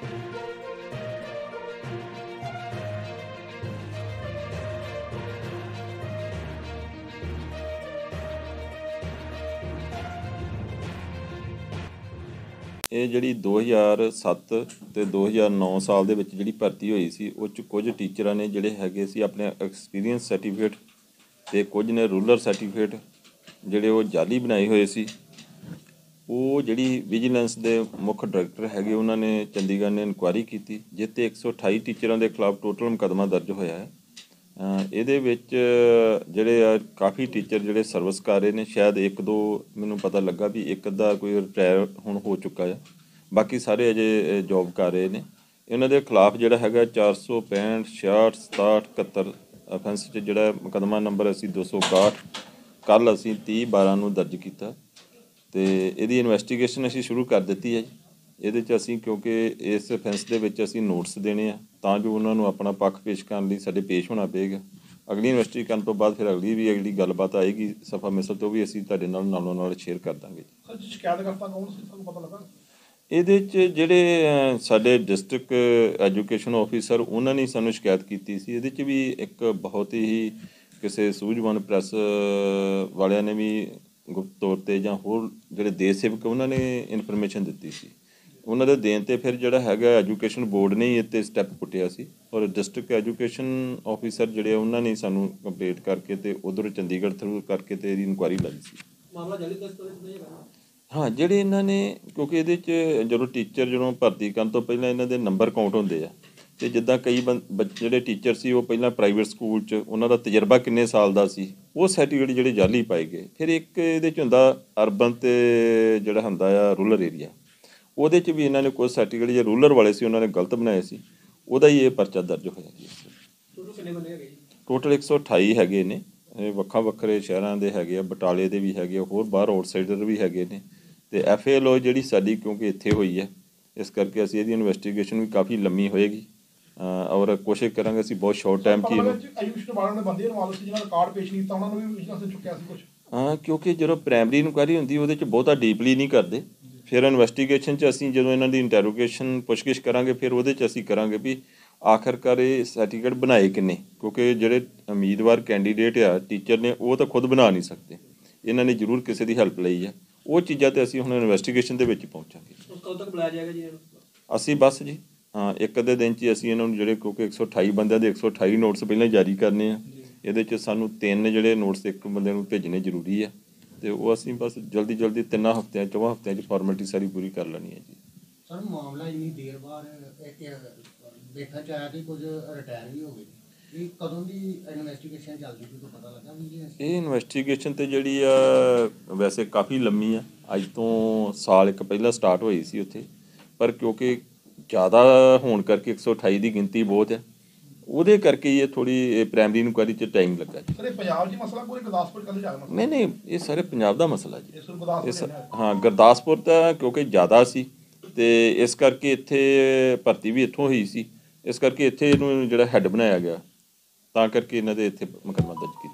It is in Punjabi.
ਇਹ ਜਿਹੜੀ 2007 ਅਤੇ 2009 ਸਾਲ ਦੇ ਵਿੱਚ ਜਿਹੜੀ ਭਰਤੀ ਹੋਈ ਸੀ ਉਹ 'ਚ ਕੁਝ ਟੀਚਰਾਂ ਨੇ ਜਿਹੜੇ ਹੈਗੇ ਸੀ ਆਪਣੇ ਐਕਸਪੀਰੀਅੰਸ ਸਰਟੀਫਿਕੇਟ ਅਤੇ ਕੁਝ ਨੇ ਰੂਲਰ ਸਰਟੀਫਿਕੇਟ ਜਿਹੜੇ ਉਹ ਜਾਲੀ ਬਣਾਏ ਹੋਏ ਸੀ। ਉਹ ਜਿਹੜੀ ਵਿਜੀਲੈਂਸ ਦੇ ਮੁੱਖ ਡਾਇਰੈਕਟਰ ਹੈਗੇ ਉਹਨਾਂ ਨੇ ਚੰਡੀਗੜ੍ਹ ਨੇ ਇਨਕੁਆਇਰੀ ਕੀਤੀ, ਜਿਸ 'ਤੇ 128 ਟੀਚਰਾਂ ਦੇ ਖਿਲਾਫ ਟੋਟਲ ਮੁਕੱਦਮਾ ਦਰਜ ਹੋਇਆ ਹੈ। ਇਹਦੇ ਵਿੱਚ ਜਿਹੜੇ ਆ ਕਾਫੀ ਟੀਚਰ ਜਿਹੜੇ ਸਰਵਿਸ ਕਰ ਰਹੇ ਨੇ, ਸ਼ਾਇਦ ਇੱਕ ਦੋ ਮੈਨੂੰ ਪਤਾ ਲੱਗਾ ਵੀ ਇੱਕ ਅੱਧਾ ਕੋਈ ਰਿਟਾਇਰ ਹੁਣ ਹੋ ਚੁੱਕਾ ਆ, ਬਾਕੀ ਸਾਰੇ ਅਜੇ ਜੋਬ ਕਰ ਰਹੇ ਨੇ। ਇਹਨਾਂ ਦੇ ਖਿਲਾਫ ਜਿਹੜਾ ਹੈਗਾ 465, 66, 67, 71 ਅਫੈਂਸ 'ਚ ਜਿਹੜਾ ਮੁਕੱਦਮਾ ਨੰਬਰ ਅਸੀਂ 261 ਕੱਲ੍ਹ ਅਸੀਂ 30/12 ਨੂੰ ਦਰਜ ਕੀਤਾ ਅਤੇ ਇਹਦੀ ਇਨਵੈਸਟੀਗੇਸ਼ਨ ਅਸੀਂ ਸ਼ੁਰੂ ਕਰ ਦਿੱਤੀ ਹੈ ਜੀ। ਇਹਦੇ 'ਚ ਅਸੀਂ ਕਿਉਂਕਿ ਇਸ ਅਫੈਂਸ ਦੇ ਵਿੱਚ ਅਸੀਂ ਨੋਟਿਸ ਦੇਣੇ ਆ ਤਾਂ ਜੋ ਉਹਨਾਂ ਨੂੰ ਆਪਣਾ ਪੱਖ ਪੇਸ਼ ਕਰਨ ਲਈ ਸਾਡੇ ਪੇਸ਼ ਹੋਣਾ ਪਏਗਾ। ਅਗਲੀ ਇਨਵੈਸਟੀਗੇਸ਼ਨ ਕਰਨ ਤੋਂ ਬਾਅਦ ਫਿਰ ਅਗਲੀ ਗੱਲਬਾਤ ਆਏਗੀ ਸਫਾ ਮਿਸਲ ਤੋਂ ਵੀ ਅਸੀਂ ਤੁਹਾਡੇ ਨਾਲੋਂ ਨਾਲ ਸ਼ੇਅਰ ਕਰ ਦਾਂਗੇ। ਸ਼ਿਕਾਇਤਕਰਤਾ ਕੌਣ ਸੀ ਤੁਹਾਨੂੰ ਪਤਾ ਲੱਗਾ? ਇਹਦੇ 'ਚ ਜਿਹੜੇ ਸਾਡੇ ਡਿਸਟ੍ਰਿਕਟ ਐਜੂਕੇਸ਼ਨ ਆਫਿਸਰ ਉਹਨਾਂ ਨੇ ਸਾਨੂੰ ਸ਼ਿਕਾਇਤ ਕੀਤੀ ਸੀ। ਇਹਦੇ 'ਚ ਵੀ ਇੱਕ ਬਹੁਤ ਹੀ ਕਿਸੇ ਸੂਝਵਾਨ ਪ੍ਰੈਸ ਵਾਲਿਆਂ ਨੇ ਵੀ ਗੁਪਤ ਤੌਰ 'ਤੇ ਜਾਂ ਹੋਰ ਜਿਹੜੇ ਦੇਸ਼ ਸੇਵਕ ਉਹਨਾਂ ਨੇ ਇਨਫੋਰਮੇਸ਼ਨ ਦਿੱਤੀ ਸੀ। ਉਹਨਾਂ ਦੇ ਦੇਣ 'ਤੇ ਫਿਰ ਜਿਹੜਾ ਹੈਗਾ ਐਜੂਕੇਸ਼ਨ ਬੋਰਡ ਨੇ ਹੀ ਇਹ 'ਤੇ ਸਟੈਪ ਪੁੱਟਿਆ ਸੀ ਔਰ ਡਿਸਟ੍ਰਿਕਟ ਐਜੂਕੇਸ਼ਨ ਆਫਿਸਰ ਜਿਹੜੇ ਉਹਨਾਂ ਨੇ ਸਾਨੂੰ ਕੰਪਲੀਟ ਕਰਕੇ ਅਤੇ ਉੱਧਰ ਚੰਡੀਗੜ੍ਹ ਥਰੂ ਕਰਕੇ ਅਤੇ ਇਹਦੀ ਇਨਕੁਆਇਰੀ ਲਾਈ ਸੀ। ਮਾਮਲਾ ਜਾਲੀ ਦਸਤਾਵੇਜ਼ ਨਹੀਂ ਹੈਗਾ? ਹਾਂ, ਜਿਹੜੇ ਇਹਨਾਂ ਨੇ ਕਿਉਂਕਿ ਇਹਦੇ 'ਚ ਜਦੋਂ ਭਰਤੀ ਕਰਨ ਤੋਂ ਪਹਿਲਾਂ ਇਹਨਾਂ ਦੇ ਨੰਬਰ ਕਾਊਂਟ ਹੁੰਦੇ ਆ ਅਤੇ ਜਿੱਦਾਂ ਕਈ ਜਿਹੜੇ ਟੀਚਰ ਸੀ ਉਹ ਪਹਿਲਾਂ ਪ੍ਰਾਈਵੇਟ ਸਕੂਲ 'ਚ ਉਹਨਾਂ ਦਾ ਤਜਰਬਾ ਕਿੰਨੇ ਸਾਲ ਦਾ ਸੀ, ਉਹ ਸਰਟੀਫਿਕੇਟ ਜਿਹੜੇ ਜਾਲੀ ਪਾਏ ਗਏ। ਫਿਰ ਇੱਕ ਇਹਦੇ 'ਚ ਹੁੰਦਾ ਅਰਬਨ ਅਤੇ ਜਿਹੜਾ ਹੁੰਦਾ ਆ ਰੂਰਲ ਏਰੀਆ, ਉਹਦੇ 'ਚ ਵੀ ਇਹਨਾਂ ਨੇ ਕੁਝ ਸਰਟੀਫਿਕੇਟ ਜਿਹੜੇ ਰੂਰਲ ਵਾਲੇ ਸੀ ਉਹਨਾਂ ਨੇ ਗਲਤ ਬਣਾਏ ਸੀ, ਉਹਦਾ ਹੀ ਇਹ ਪਰਚਾ ਦਰਜ ਹੋਇਆ ਜੀ। ਟੋਟਲ 128 ਹੈਗੇ ਨੇ, ਵੱਖਰੇ ਸ਼ਹਿਰਾਂ ਦੇ ਹੈਗੇ ਆ, ਬਟਾਲੇ ਦੇ ਵੀ ਹੈਗੇ ਆ, ਹੋਰ ਬਾਹਰ ਆਊਟਸਾਈਡਰ ਵੀ ਹੈਗੇ ਨੇ ਅਤੇ FALO ਜਿਹੜੀ ਸਾਡੀ ਕਿਉਂਕਿ ਇੱਥੇ ਹੋਈ ਹੈ ਇਸ ਕਰਕੇ ਅਸੀਂ ਇਹਦੀ ਇਨਵੈਸਟੀਗੇਸ਼ਨ ਵੀ ਕਾਫੀ ਲੰਮੀ ਹੋਏਗੀ ਔਰ ਕੋਸ਼ਿਸ਼ ਕਰਾਂਗੇ ਅਸੀਂ ਬਹੁਤ ਸ਼ਾਰਟ ਟਾਈਮ 'ਚ ਹਾਂ, ਕਿਉਂਕਿ ਜਦੋਂ ਪ੍ਰਾਇਮਰੀ ਇਨਕੁਆਇਰੀ ਹੁੰਦੀ ਉਹਦੇ 'ਚ ਬਹੁਤਾ ਡੀਪਲੀ ਨਹੀਂ ਕਰਦੇ। ਫਿਰ ਇਨਵੈਸਟੀਗੇਸ਼ਨ 'ਚ ਅਸੀਂ ਜਦੋਂ ਇਹਨਾਂ ਦੀ ਇੰਟੈਰੋਗੇਸ਼ਨ ਪੁੱਛਗਿੱਛ ਕਰਾਂਗੇ ਫਿਰ ਉਹਦੇ 'ਚ ਅਸੀਂ ਕਰਾਂਗੇ ਵੀ ਆਖਰਕਾਰ ਇਹ ਸਰਟੀਫਿਕੇਟ ਬਣਾਏ ਕਿੰਨੇ, ਕਿਉਂਕਿ ਜਿਹੜੇ ਉਮੀਦਵਾਰ ਕੈਂਡੀਡੇਟ ਆ ਟੀਚਰ ਨੇ ਉਹ ਤਾਂ ਖੁਦ ਬਣਾ ਨਹੀਂ ਸਕਦੇ, ਇਹਨਾਂ ਨੇ ਜ਼ਰੂਰ ਕਿਸੇ ਦੀ ਹੈਲਪ ਲਈ ਆ। ਉਹ ਚੀਜ਼ਾਂ 'ਤੇ ਅਸੀਂ ਹੁਣ ਇਨਵੈਸਟੀਗੇਸ਼ਨ ਦੇ ਵਿੱਚ ਪਹੁੰਚਾਂਗੇ। ਕਦੋਂ ਤੱਕ ਬੁਲਾਇਆ ਜਾਏਗਾ ਜੀ? ਅਸੀਂ ਬਸ ਜੀ ਹਾਂ, ਇੱਕ ਅੱਧੇ ਦਿਨ 'ਚ ਹੀ ਅਸੀਂ ਇਹਨਾਂ ਨੂੰ ਜਿਹੜੇ ਕਿਉਂਕਿ 128 ਬੰਦਿਆਂ ਦੇ 128 ਨੋਟਿਸ ਪਹਿਲਾਂ ਜਾਰੀ ਕਰਨੇ ਆ। ਇਹਦੇ 'ਚ ਸਾਨੂੰ 3 ਜਿਹੜੇ ਨੋਟਿਸ ਇੱਕ ਬੰਦੇ ਨੂੰ ਭੇਜਣੇ ਜ਼ਰੂਰੀ ਆ ਅਤੇ ਉਹ ਅਸੀਂ ਬਸ ਜਲਦੀ 3 ਹਫ਼ਤਿਆਂ 4 ਹਫ਼ਤਿਆਂ 'ਚ ਫਾਰਮੈਲਿਟੀ ਸਾਰੀ ਪੂਰੀ ਕਰ ਲੈਣੀ ਹੈ ਜੀ। ਸਰ, ਮਾਮਲਾ ਇੰਨੀ ਦੇਰ ਬਾਅਦ ਦੇਖਣ 'ਚ ਆਇਆ ਕਿ ਕੁਝ ਰਿਟਾਇਰ ਵੀ ਹੋ ਗਏ, ਇਹ ਕਦੋਂ ਦੀ ਇਨਵੈਸਟੀਗੇਸ਼ਨ ਚੱਲਦੀ ਕੋਈ ਪਤਾ ਲੱਗਾ ਵੀ? ਇਹ ਇਨਵੈਸਟੀਗੇਸ਼ਨ ਤੇ ਜਿਹੜੀ ਆ ਵੈਸੇ ਕਾਫੀ ਲੰਮੀ ਆ, ਅੱਜ ਤੋਂ ਸਾਲ ਇੱਕ ਪਹਿਲਾਂ ਸਟਾਰਟ ਹੋਈ ਸੀ ਉੱਥੇ, ਪਰ ਕਿਉਂਕਿ ਜ਼ਿਆਦਾ ਹੋਣ ਕਰਕੇ 128 ਦੀ ਗਿਣਤੀ ਬਹੁਤ ਹੈ, ਉਹਦੇ ਕਰਕੇ ਇਹ ਥੋੜ੍ਹੀ ਪ੍ਰਾਇਮਰੀ ਇਨਕੁਆਇਰੀ 'ਚ ਟਾਈਮ ਲੱਗਾ ਜੀ। ਸਰ, ਇਹ ਪੰਜਾਬ ਦੀ ਮਸਲਾ ਪੂਰੇ ਗੁਰਦਾਸਪੁਰ ਕੱਲ੍ਹ ਜਾ ਰਿਹਾ? ਨਹੀਂ, ਇਹ ਸਾਰੇ ਪੰਜਾਬ ਦਾ ਮਸਲਾ ਜੀ। ਹਾਂ, ਗੁਰਦਾਸਪੁਰ ਤਾਂ ਕਿਉਂਕਿ ਜ਼ਿਆਦਾ ਸੀ ਅਤੇ ਇਸ ਕਰਕੇ ਇੱਥੇ ਭਰਤੀ ਵੀ ਇੱਥੋਂ ਹੋਈ ਸੀ, ਇਸ ਕਰਕੇ ਇੱਥੇ ਇਹਨੂੰ ਜਿਹੜਾ ਹੈੱਡ ਬਣਾਇਆ ਗਿਆ, ਤਾਂ ਕਰਕੇ ਇਹਨਾਂ ਦੇ ਇੱਥੇ ਮੁਕੱਦਮਾ ਦਰਜ ਕੀਤਾ।